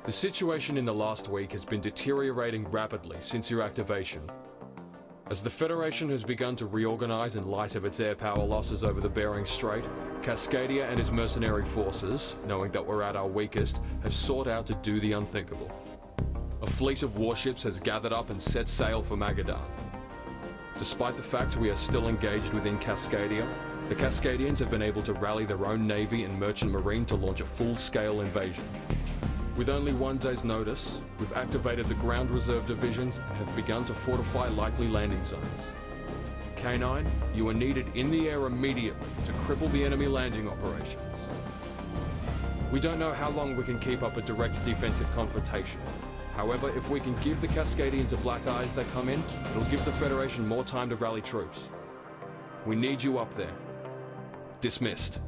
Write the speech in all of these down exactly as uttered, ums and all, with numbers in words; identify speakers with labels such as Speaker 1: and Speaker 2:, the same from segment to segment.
Speaker 1: The situation in the last week has been deteriorating rapidly since your activation. As the Federation has begun to reorganize in light of its air power losses over the Bering Strait, Cascadia and his mercenary forces, knowing that we're at our weakest, have sought out to do the unthinkable. A fleet of warships has gathered up and set sail for Magadan. Despite the fact we are still engaged within Cascadia, the Cascadians have been able to rally their own navy and merchant marine to launch a full-scale invasion. With only one day's notice, we've activated the ground reserve divisions and have begun to fortify likely landing zones. K nine, you are needed in the air immediately to cripple the enemy landing operations. We don't know how long we can keep up a direct defensive confrontation. However, if we can give the Cascadians a black eye as they come in, it'll give the Federation more time to rally troops. We need you up there. Dismissed.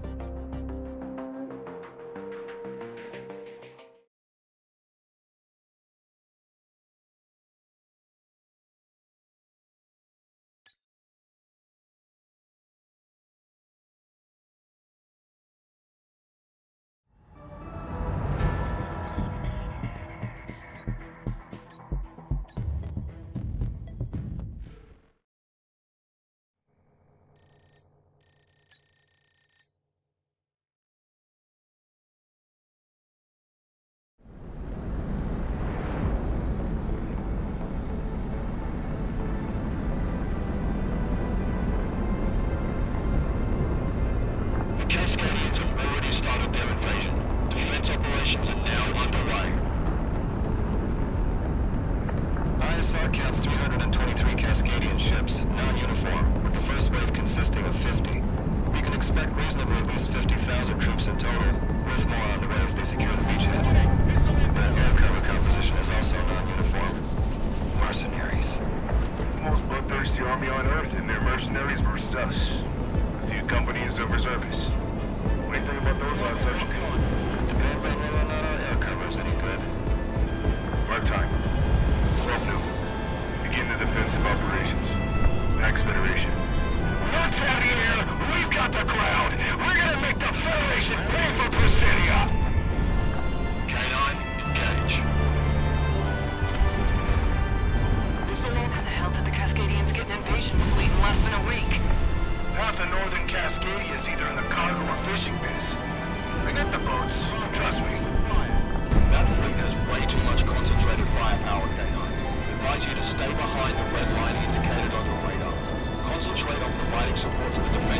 Speaker 2: Stay behind the red line indicated on your radar. Concentrate on providing support to the defense.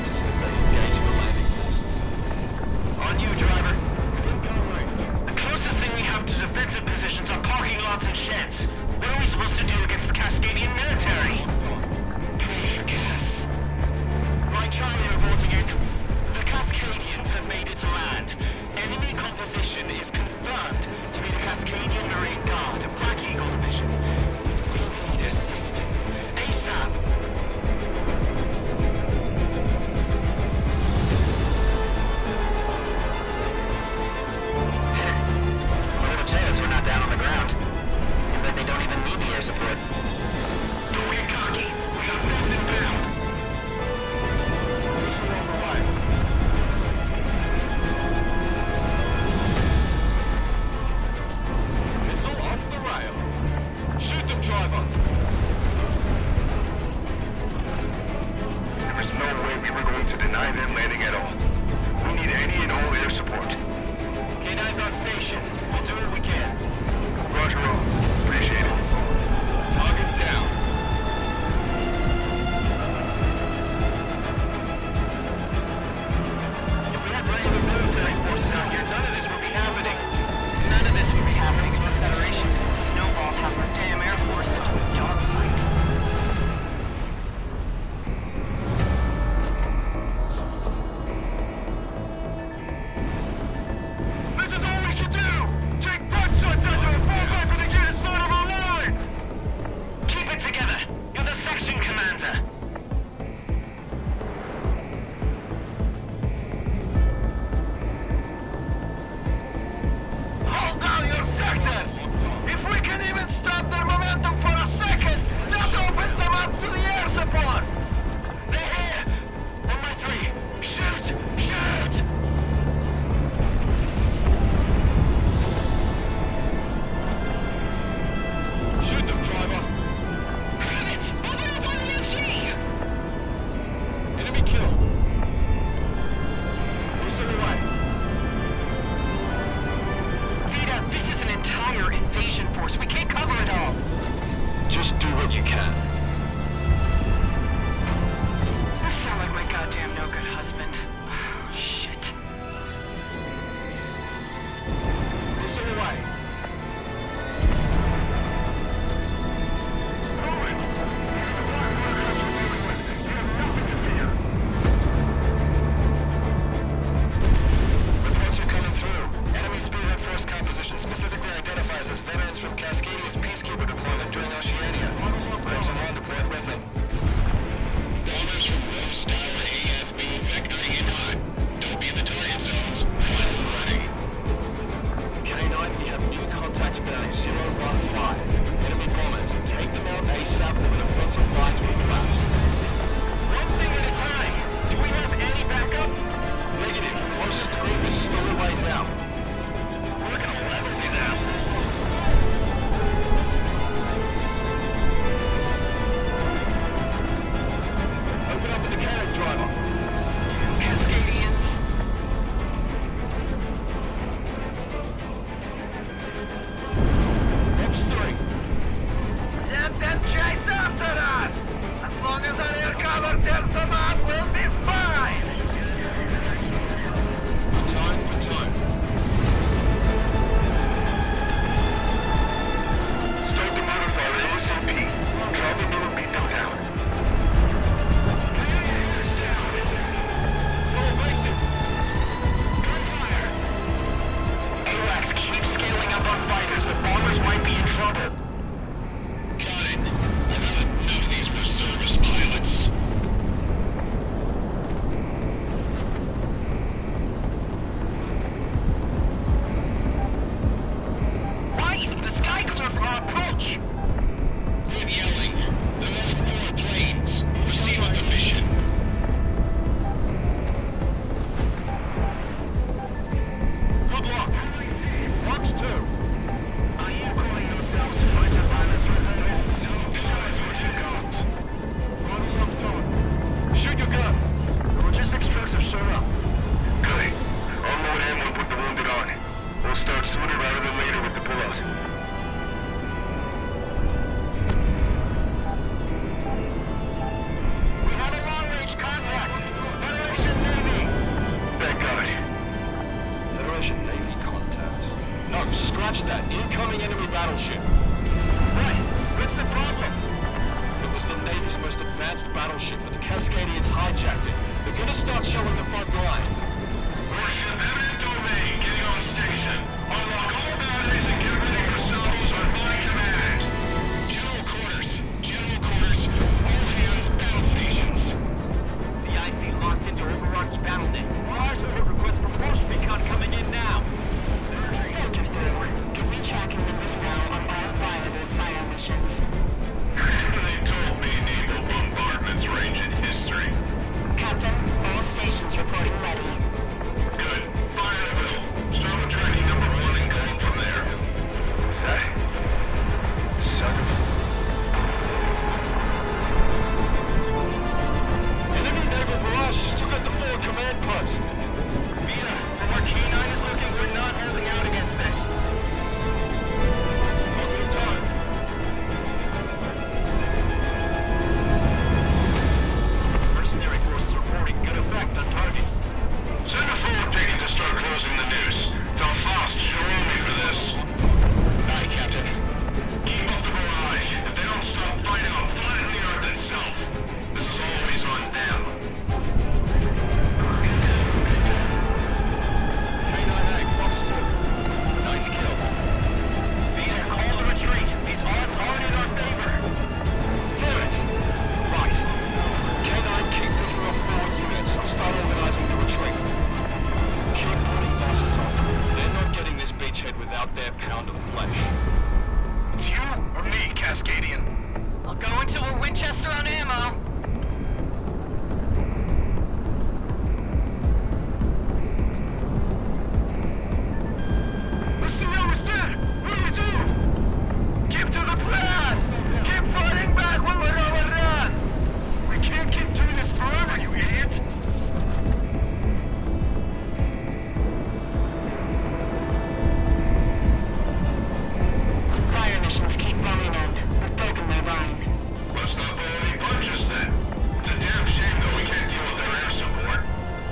Speaker 1: Watch that. Incoming enemy battleship.
Speaker 2: Right. What's the problem?
Speaker 1: It was the Navy's most advanced battleship, but the Cascadians hijacked it. They're gonna start showing the front line.
Speaker 3: Warship eminent domain, getting on station. Unlock all batteries and get ready for salvos on my command. General quarters. General quarters. All hands battle stations.
Speaker 2: C I C locked into overarching battle net. Mars over request for force recon coming in now.
Speaker 4: Filter through. Can we tracking the miss now on all viable fire missions?
Speaker 3: They told me naval bombardments range in history.
Speaker 4: Captain, all stations reporting ready.
Speaker 3: Good. Fire at will. Start with tracking number one and go from there. Is that... Seven?
Speaker 1: Enemy naval barrage just took out the forward command post.
Speaker 2: Vita, from our K nine is looking, we're not holding out against this.
Speaker 1: Positive time.
Speaker 2: Mercenary forces reporting good effect on targets.
Speaker 3: Send a forward picking to start closing the noose. Tell Faust she'll owe me for this. Aye, Captain. Keep up the barrage. If they don't stop fighting, I'll fly to the earth itself. This is always on them.
Speaker 1: K nine A, Fox two. Nice kill.
Speaker 2: Vita, call the retreat. These odds aren't in our favor.
Speaker 1: Do it! Right. K nine, keep picking up forward units. I'll start organizing the retreat. Keep putting losses on. They're not getting this beachhead without their pound of flesh.
Speaker 3: It's you or me, Cascadian?
Speaker 2: I'll go into a Winchester on ammo.
Speaker 3: What's the understand? What do we do? Keep to the plan! Keep fighting back when we're overrun! We can't keep doing this forever, you idiot!
Speaker 4: Fire missions keep rolling in. We've broken their line.
Speaker 3: Let's not pull any punches then. It's a damn shame that we can't deal with their air support.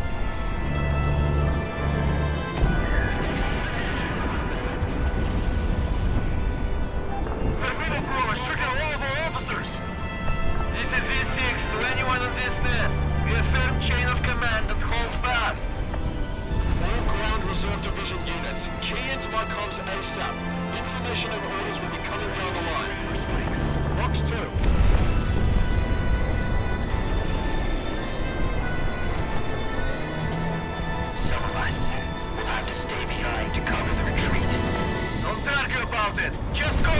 Speaker 2: Our middle crew is tricking all of our officers. This is V six to anyone on this net. We have firm chain of command and hold fast.
Speaker 1: All ground reserve division units, key into my comms ASAP. Information and orders will be coming down the line. Fox two.
Speaker 4: Some of us will have to stay behind to cover the retreat.
Speaker 2: Don't argue about it. Just go.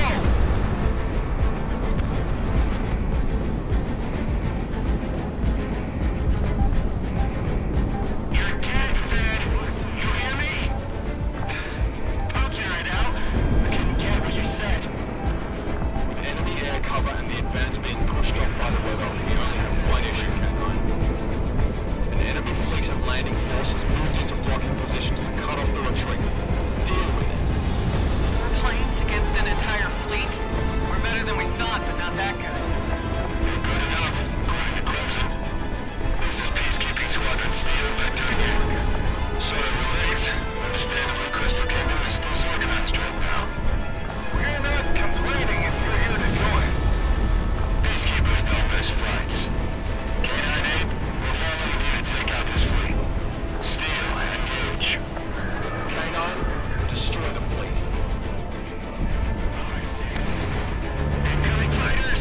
Speaker 3: You're dead, Fed! You hear me?
Speaker 4: Told you right out. I couldn't get what you said.
Speaker 1: With enemy air cover and the advance being pushed off by the weather, we only have one issue, K nine. An enemy fleet of landing forces moved into blocking positions to cut off the retreat. Deal with it.
Speaker 2: Four planes against an entire fleet? We're better than we thought, but not that good.
Speaker 3: You're good enough. Grind Crimson. This is Peacekeeping Squadron Steel Vector again. Sorry we're late. Understandably, Crystal Cable is disorganized right now.
Speaker 2: We're not complaining if you're here to join.
Speaker 3: Peacekeepers don't miss fights. K nine eight, we're following you to take out this fleet. Steel, engage.
Speaker 1: K nine, destroy the fleet.
Speaker 3: Incoming fighters!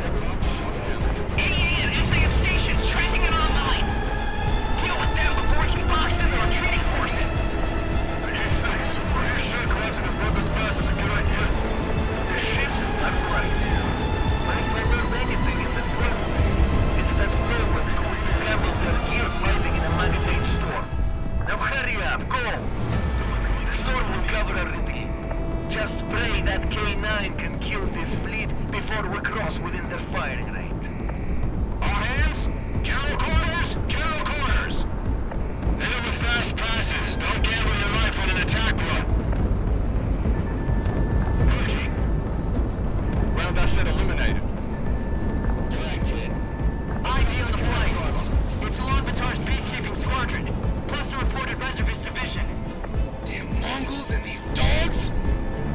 Speaker 2: Idiot, S A F stations tracking it online. Deal with them before we can box in the retreating forces.
Speaker 3: Hey, Six, are you sure crossing the Purpose Pass is a good idea?
Speaker 2: The ships left right. I remember anything in this world. It's that railroad who scrambled their gear fighting in a magazine store. Now hurry up, go! The storm will cover everything. Just pray that K nine can kill this fleet before we cross within their firing range.
Speaker 3: All hands? General quarters? General quarters! Hit them with fast passes. Don't gamble your life on an attack run. Roger.
Speaker 1: Round asset eliminated.
Speaker 3: Direct hit.
Speaker 2: I D on the flight. It's along Batar's peacekeeping squadron, plus a reported reservist division.
Speaker 3: Damn Mongols and these dogs?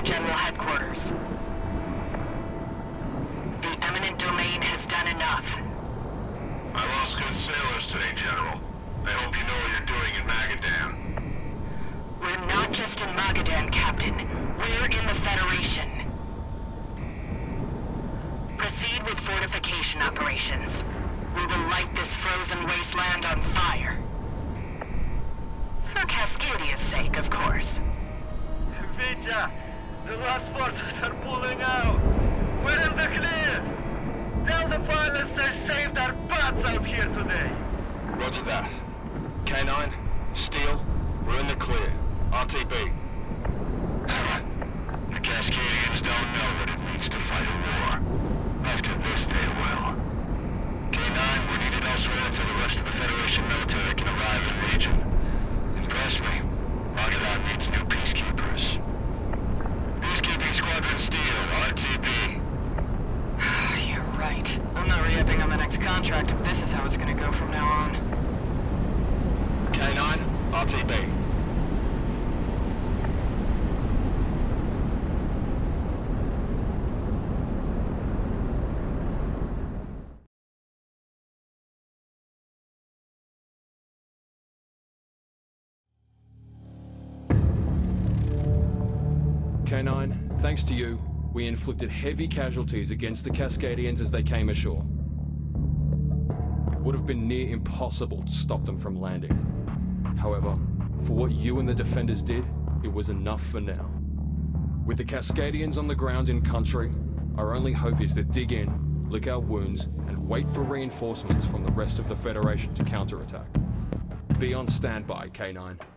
Speaker 4: General Headquarters. The eminent domain has done enough.
Speaker 3: I lost good sailors today, General. I hope you know what you're doing in Magadan.
Speaker 4: We're not just in Magadan, Captain. We're in the Federation. Proceed with fortification operations. We will light this frozen wasteland on fire. For Cascadia's sake, of course.
Speaker 2: Vita, the last forces are pulling out. We're in the clear. Tell the pilots they saved our butts out here today.
Speaker 3: Roger that. K nine, Steel, we're in the clear. R T B. The Cascadians don't know what it means to fight a war. After this, they will. K nine, we're needed elsewhere until the rest of the Federation military can arrive in region. Impress me. Magadan needs new peacekeepers. Peacekeeping Squadron Steel, R T B.
Speaker 4: You're right. I'm not re-upping on the next contract if this is how it's gonna go from now on.
Speaker 3: K nine, R T B.
Speaker 1: K nine, thanks to you, we inflicted heavy casualties against the Cascadians as they came ashore. It would have been near impossible to stop them from landing. However, for what you and the defenders did, it was enough for now. With the Cascadians on the ground in country, our only hope is to dig in, lick our wounds, and wait for reinforcements from the rest of the Federation to counterattack. Be on standby, K nine.